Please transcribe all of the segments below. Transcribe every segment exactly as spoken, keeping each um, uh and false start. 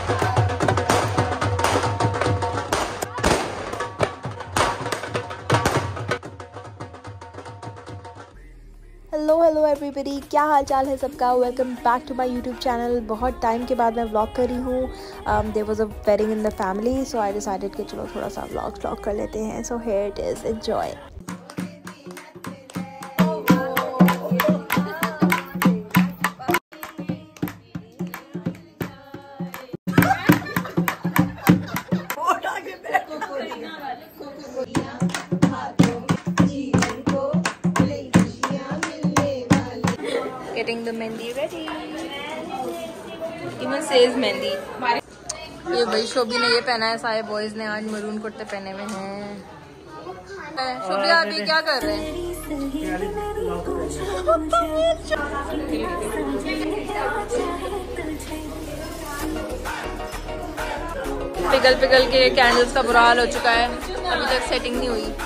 Hello hello everybody, क्या हाल चाल है सबका। Welcome back to my YouTube channel. बहुत टाइम के बाद मैं व्लॉग कर रही हूँ। There was a wedding in the family, so I decided कि चलो थोड़ा सा व्लॉग व्लॉग कर लेते हैं। So here it is, enjoy. Getting the mehndi ready. Even says mehndi. ये भाई शोभी ने ये पहना है, सारे बॉयज ने आज मरून कुर्ते पहने हुए हैं। शोभी अभी क्या कर रहे हैं? पिघल पिघल के कैंडल्स का बुरा हाल हो चुका है, अभी तक सेटिंग नहीं हुई।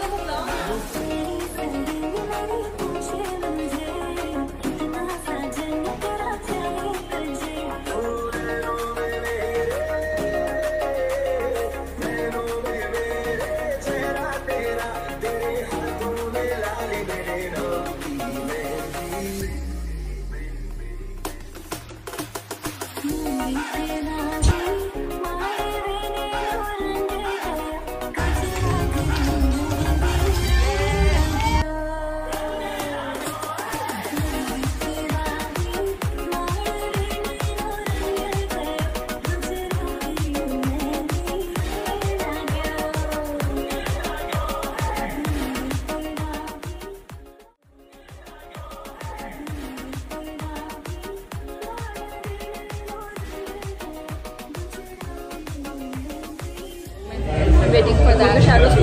Waiting for that.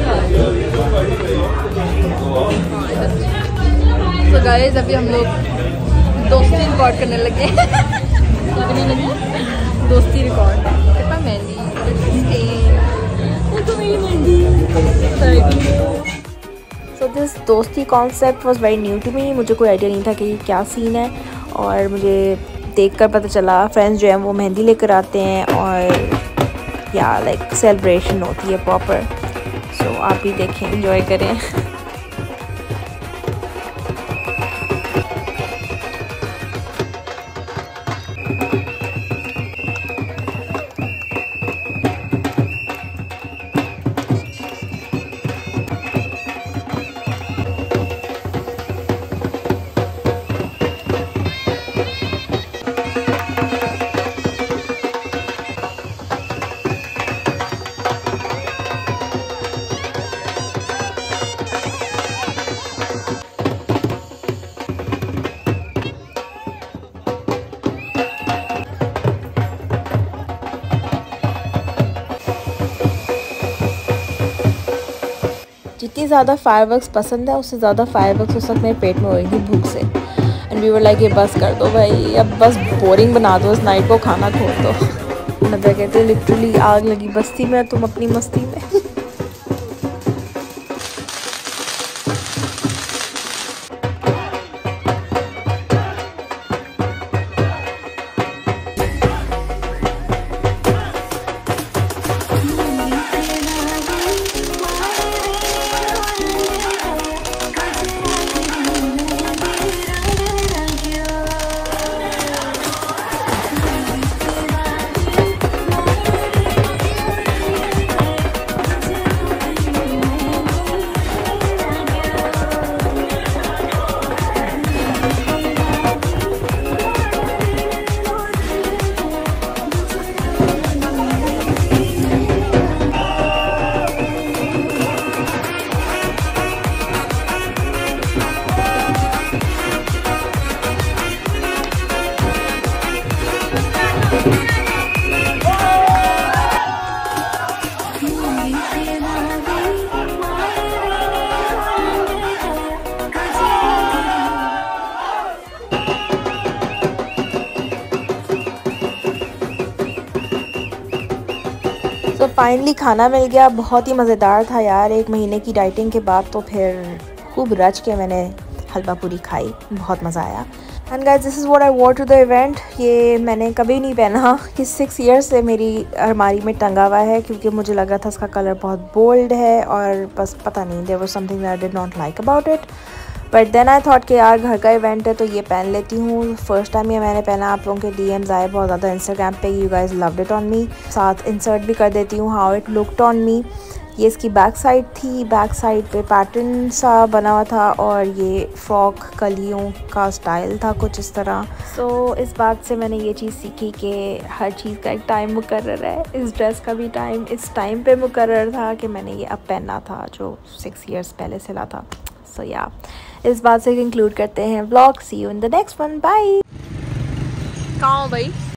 So guys, अभी हम लोग दोस्ती रिकॉर्ड करने लगे हैं। दोस्ती रिकॉर्ड कितना मेहंदी, वो तो मेरी मेहंदी। So this दोस्ती concept was very new to me. मुझे कोई आइडिया नहीं था कि क्या सीन है, और मुझे देखकर पता चला फ्रेंड्स जो हैं वो मेहंदी लेकर आते हैं और या लाइक सेलिब्रेशन होती है प्रॉपर। सो आप भी देखें, एंजॉय करें। जितनी ज़्यादा फायरवर्क्स पसंद है, उससे ज़्यादा फायरवर्क्स उस वक्त मेरे पेट में हो रही थी भूख से। एंड वी वर लाइक ये बस कर दो भाई, अब बस बोरिंग बना दो इस नाइट को, खाना छोड़ दो। नब्बे कहते लिटरली आग लगी बस्ती में, तुम अपनी मस्ती में। तो फाइनली खाना मिल गया, बहुत ही मज़ेदार था यार। एक महीने की डाइटिंग के बाद तो फिर खूब रच के मैंने हलवा पूरी खाई, बहुत मज़ा आया। And guys this is what I wore to the event. ये मैंने कभी नहीं पहना कि सिक्स ईयर्स से मेरी अलमारी में टंगा हुआ है, क्योंकि मुझे लगा था इसका कलर बहुत बोल्ड है और बस पता नहीं, there was something that I did not like about it. But then I thought कि यार घर का इवेंट है तो ये पहन लेती हूँ। फर्स्ट टाइम ये मैंने पहना, आप लोगों के डीएम्स आए बहुत ज़्यादा इंस्टाग्राम पे, you guys loved it on me. साथ इंसर्ट भी कर देती हूँ how it looked on me. ये इसकी बैक साइड थी, बैक साइड पे पैटर्न सा बना हुआ था और ये फ्रॉक कलियों का स्टाइल था कुछ इस तरह। सो so, इस बात से मैंने ये चीज़ सीखी कि हर चीज़ का एक टाइम मुकर्रर है। इस ड्रेस का भी टाइम इस टाइम पे मुकर्रर था कि मैंने ये अब पहनना था जो सिक्स इयर्स पहले सिला था। सो so, या yeah, इस बात से कंक्लूड करते हैं vlog. See you in the next one, bye. कहाँ हो भाई?